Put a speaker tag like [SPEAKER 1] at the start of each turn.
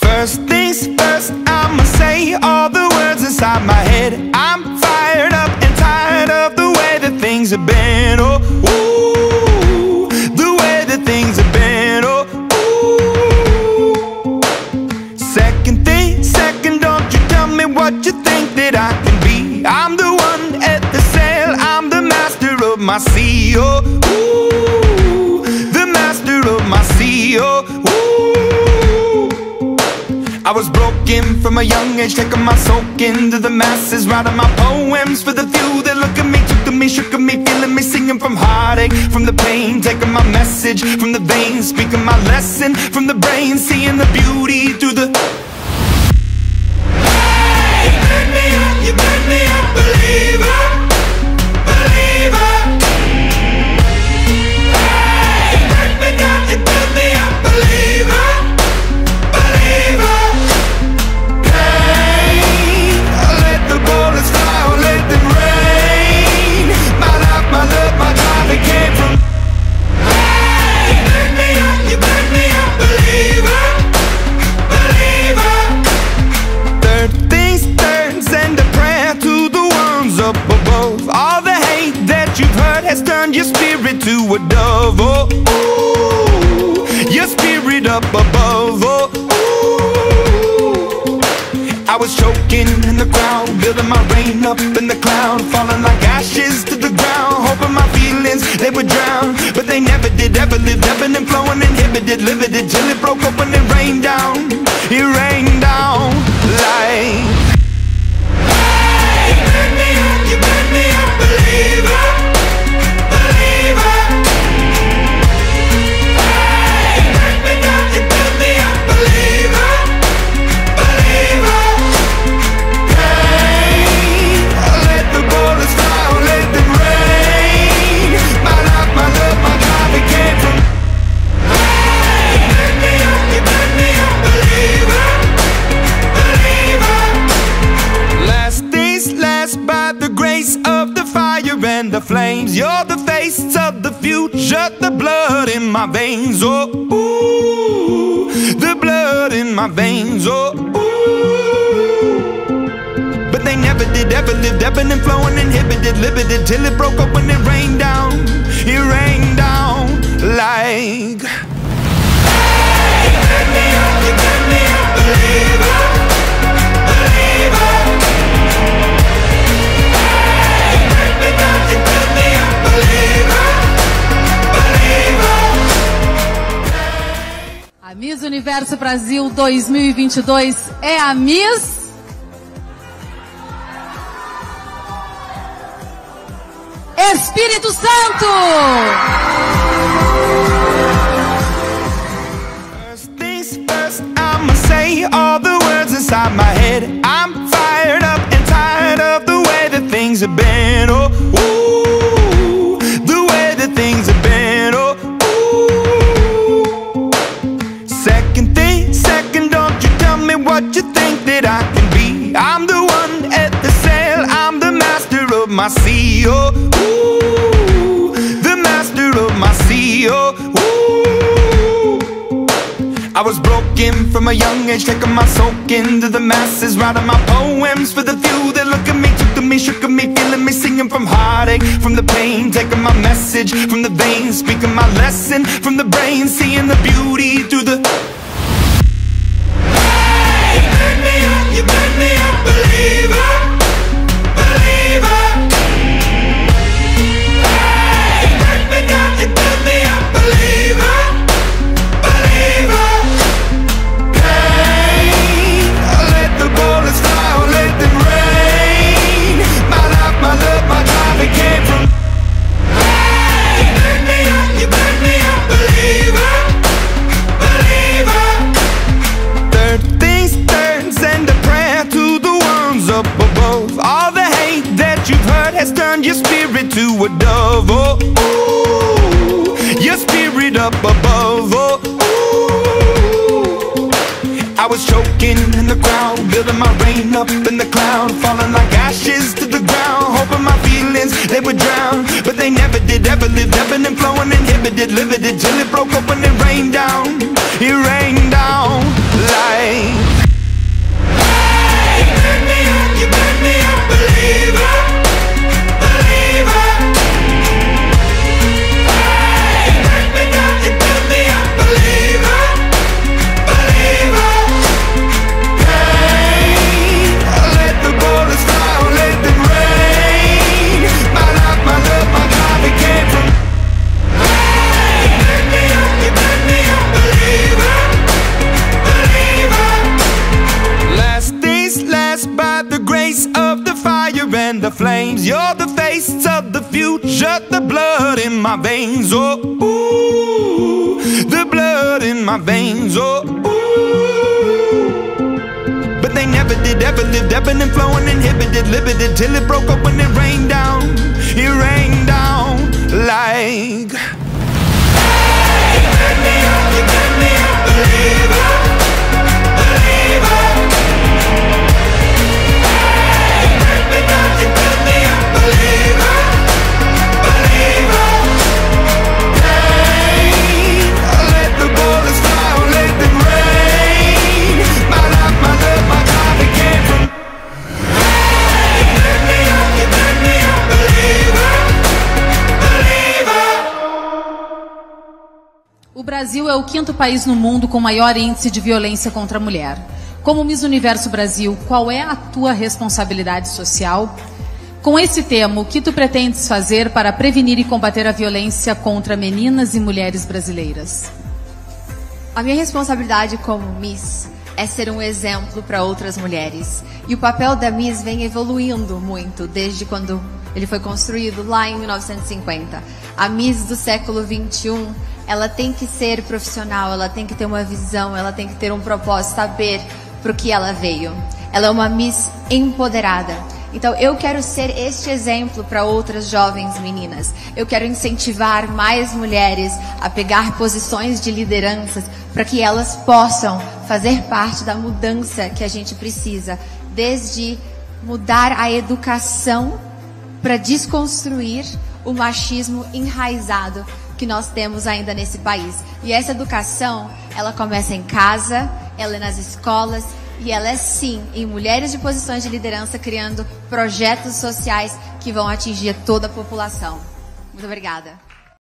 [SPEAKER 1] First things first, I'ma say all the words inside my head. I'm fired up and tired of the way that things have been. Oh, ooh, the way that things have been. Oh, ooh. Second thing, second, don't you tell me what you think that I can be. I'm the one at the sail, I'm the master of my sea. Oh, ooh, the master of my sea. Oh, ooh. I was broken from a young age, taking my soak into the masses, writing my poems for the few that look at me, took to me, shook at me, feeling me, singing from heartache, from the pain, taking my message from the veins, speaking my lesson from the brain, seeing the beauty through the... Hey, you burn me up, believer, believer. Hey, you burn me down, you build me up, believer, believer. Bullets fly or let them rain. My life, my love, my drive, it came from. Hey, you burn me up, believer, believer. Third things third, send a prayer to the ones up above. All the hate that you've heard has turned your spirit to a dove. Oh, ooh, your spirit up above. Oh, ooh. I was choking in the crowd, building my rain up in the cloud, falling like ashes to the ground, hoping my feelings, they would drown. But they never did, ever lived, ebbing and flowing, inhibited, limited, till it broke up when it rained down. It rained down like... Hey, you burn me up, believer, believer. Hey, you burn me down, you build me up, believer, believer. Bullets fly or let them rain. My life, my love, my drive, it came from. Hey, you burn me up, believer, believer. Last things last, by the grace of the fire and the flames. You're the face of the future, the blood in my veins. Oh, ooh, the blood in my veins. Oh, ooh. They never did, ever lived, ebbing and flowing, inhibited, limited, till it broke up when it rained down. It rained down like... Hey, you burn me up, believer, believer. Hey, you burn me down, you build me up, believer, believer.
[SPEAKER 2] A Miss Universo Brasil 2022 é a Miss... Espírito Santo!
[SPEAKER 1] First things first, I'ma say all the words inside my head. I'm fired up and tired of the way that things have been. Oh, ooh, the way that things have been. Oh, ooh. Second thing, second, don't you tell me what you think that I can be. I'm the one at the sail, I'm the master of my sea. Oh, ooh, the master of my sea. Oh, ooh. I was broken from a young age, taking my soak into the masses, writing my poems for the few that look at me, took to me, shook at me, feeling me, singing from heartache, from the pain, taking my message from the veins, speaking my lesson from the brain, seeing the beauty through the... Hey, you burn me up, believer, believer. Hey, you burn me down, you build me up, believer, believer. Hey, let the bullets fly or let them rain. My life, my love, my drive, it came from. Hey, you burn me up, believer, believer. Third things third, send a prayer to the ones up above. All the hate that you've heard has turned your spirit to a dove. Oh, ooh, your spirit up above. Oh, ooh. I was choking in the crowd, building my rain up in the cloud, falling like ashes to the ground, hoping my feelings, they would drown. But they never did, ever lived, ebbing and flowing, inhibited, limited, till it broke up when it rained down. It rained down like, hey, you burn me up, believer, believer. Hey, you burn me up, believer, believer. Hey, let the bullets fly, let them rain. My life, my love, my God, it came from. You burn me up, believer, believer. Last days last by the grace of the fire and the flames. You're the face of the future, the blood in my veins. Oh, ooh, the blood in my veins. Oh, ooh. But they never did, ever lived, ebbing and flowing, inhibited, limited, till it broke up when it rained down. It rained down like. You burn me up, believer, believer. Hey, you burn me up, believer, believer. Hey, let the bullets fly, let them rain. My life, my love, my God, it came from. Hey, you burn me up, believer, believer.
[SPEAKER 2] O Brasil é o 5º país no mundo com maior índice de violência contra a mulher. Como Miss Universo Brasil, qual é a tua responsabilidade social? Com esse tema, o que tu pretendes fazer para prevenir e combater a violência contra meninas e mulheres brasileiras?
[SPEAKER 3] A minha responsabilidade como Miss é ser um exemplo para outras mulheres. E o papel da Miss vem evoluindo muito desde quando ele foi construído lá em 1950. A Miss do século 21, ela tem que ser profissional, ela tem que ter uma visão, ela tem que ter um propósito, saber para o que ela veio. Ela é uma Miss empoderada. Então eu quero ser este exemplo para outras jovens meninas. Eu quero incentivar mais mulheres a pegar posições de lideranças para que elas possam fazer parte da mudança que a gente precisa. Desde mudar a educação para desconstruir o machismo enraizado que nós temos ainda nesse país. E essa educação, ela começa em casa, ela é nas escolas e ela é sim em mulheres de posições de liderança, criando projetos sociais que vão atingir toda a população. Muito obrigada.